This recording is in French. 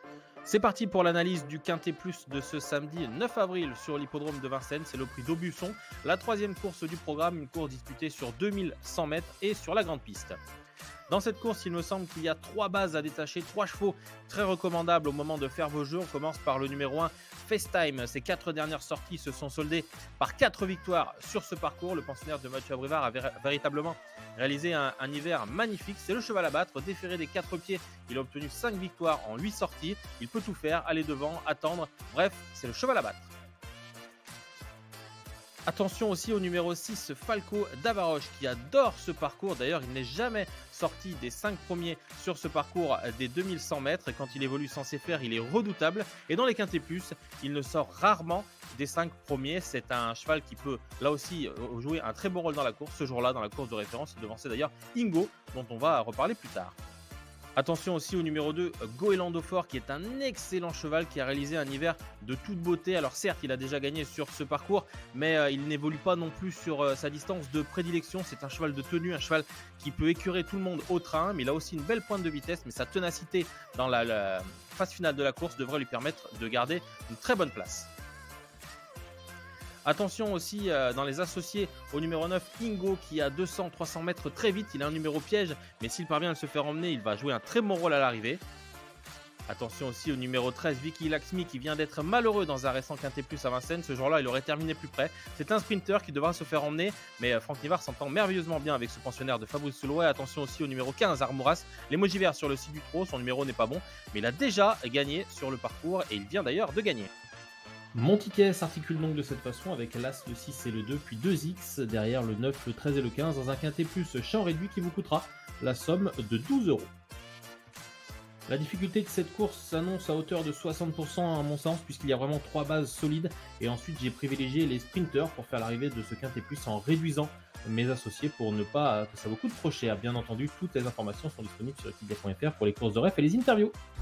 C'est parti pour l'analyse du Quintet Plus de ce samedi 9 avril sur l'hippodrome de Vincennes. C'est le prix d'Aubusson, la troisième course du programme, une course disputée sur 2100 mètres et sur la grande piste. Dans cette course, il me semble qu'il y a 3 bases à détacher, 3 chevaux très recommandables au moment de faire vos jeux. On commence par le numéro 1, FaceTime. Ses 4 dernières sorties se sont soldées par 4 victoires sur ce parcours. Le pensionnaire de Mathieu Abrivard a véritablement réalisé un hiver magnifique. C'est le cheval à battre, déféré des 4 pieds. Il a obtenu 5 victoires en 8 sorties. Il peut tout faire, aller devant, attendre. Bref, c'est le cheval à battre. Attention aussi au numéro 6, Falco Davaroche, qui adore ce parcours. D'ailleurs, il n'est jamais sorti des 5 premiers sur ce parcours des 2100 mètres. Et quand il évolue censé faire, il est redoutable. Et dans les Quintés Plus, il ne sort rarement des 5 premiers. C'est un cheval qui peut, là aussi, jouer un très bon rôle dans la course. Ce jour-là, dans la course de référence, il devançait d'ailleurs Ingo, dont on va reparler plus tard. Attention aussi au numéro 2, Goélando Fort, qui est un excellent cheval qui a réalisé un hiver de toute beauté. Alors certes, il a déjà gagné sur ce parcours, mais il n'évolue pas non plus sur sa distance de prédilection. C'est un cheval de tenue, un cheval qui peut écurer tout le monde au train, mais il a aussi une belle pointe de vitesse, mais sa ténacité dans la phase finale de la course devrait lui permettre de garder une très bonne place. Attention aussi dans les associés au numéro 9, Ingo, qui a 200-300 mètres très vite. Il a un numéro piège, mais s'il parvient à se faire emmener, il va jouer un très bon rôle à l'arrivée. Attention aussi au numéro 13, Vicky Laxmi, qui vient d'être malheureux dans un récent Quintet Plus à Vincennes. Ce jour-là, il aurait terminé plus près. C'est un sprinter qui devra se faire emmener, mais Franck Nivard s'entend merveilleusement bien avec ce pensionnaire de Fabrice Soulouet. Attention aussi au numéro 15, Armouras, l'émoji vert sur le site du trot. Son numéro n'est pas bon, mais il a déjà gagné sur le parcours et il vient d'ailleurs de gagner. Mon ticket s'articule donc de cette façon avec l'As, le 6 et le 2, puis 2X, derrière le 9, le 13 et le 15, dans un Quintet Plus champ réduit qui vous coûtera la somme de 12 €. La difficulté de cette course s'annonce à hauteur de 60% à mon sens, puisqu'il y a vraiment 3 bases solides, et ensuite j'ai privilégié les sprinters pour faire l'arrivée de ce Quintet Plus en réduisant mes associés pour ne pas que ça vous coûte trop cher. Bien entendu, toutes les informations sont disponibles sur equidia.fr pour les courses de ref et les interviews.